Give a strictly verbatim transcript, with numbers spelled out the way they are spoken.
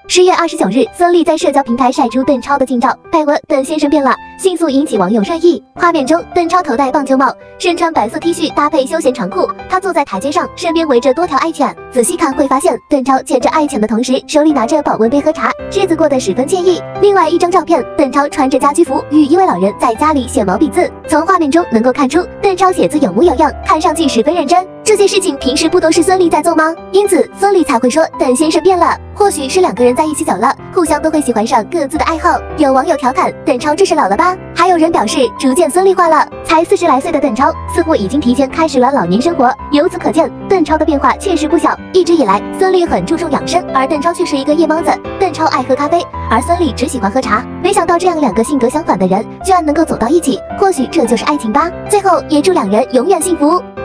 十月二十九日，孙俪在社交平台晒出邓超的近照，配文“邓先生变了”，迅速引起网友热议。画面中，邓超头戴棒球帽，身穿白色 T 恤搭配休闲长裤，他坐在台阶上，身边围着多条爱犬。仔细看会发现，邓超牵着爱犬的同时，手里拿着保温杯喝茶，日子过得十分惬意。另外一张照片，邓超穿着家居服，与一位老人在家里写毛笔字。从画面中能够看出，邓超写字有模有样，看上去十分认真。这些事情平时不都是孙俪在做吗？因此孙俪才会说邓先生变了。或许是两个人在一起久了，互相都会喜欢上各自的爱好。有网友调侃邓超这是老了吧？还有人表示逐渐孙俪化了。才四十来岁的邓超似乎已经提前开始了老年生活。由此可见，邓超的变化确实不小。一直以来，孙俪很注重养生，而邓超却是一个夜猫子。邓超爱喝咖啡，而孙俪只喜欢喝茶。没想到这样两个性格相反的人，居然能够走到一起。或许这就是爱情吧。最后也祝两人永远幸福。